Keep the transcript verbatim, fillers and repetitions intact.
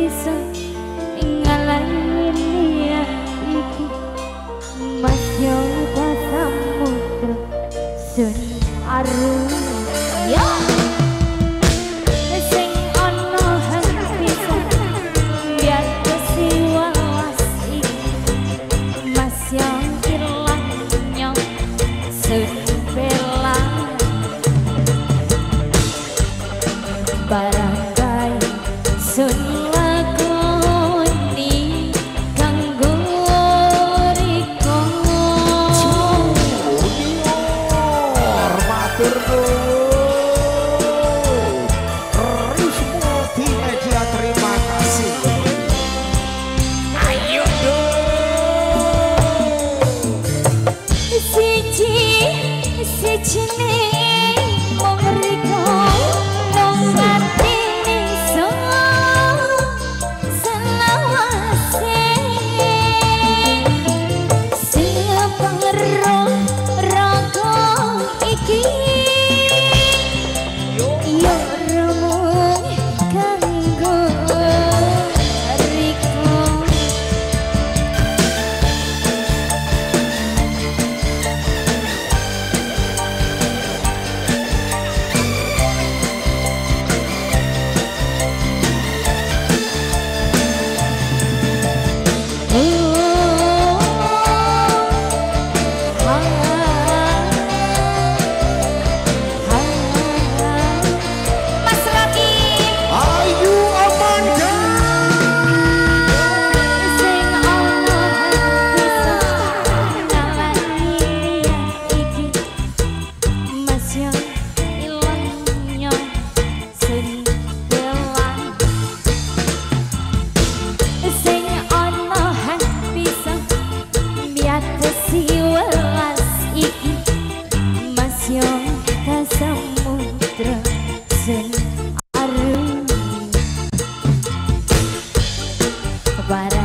bisa ngalahin dia iki Mas Yoga Samudra Sun Arum ya sing ana hang bisa biar kesiwalas iki Mas yang ilang nyong Sun Bela barangkai sun lakoni kanggo riko Junior matur nuwun Rismo di media terima kasih ayo dong siji siji ning mung riko mung ngatini so selawase sepengero raga iki yo remung kanggo riko Mas Rocky ayu Amanda sing ana bisa ngalahin dia iki Mas yang ilang nyong sun belang sing ana hang bisa biar kesiwelas iki Mas yang ka samudra sun arum para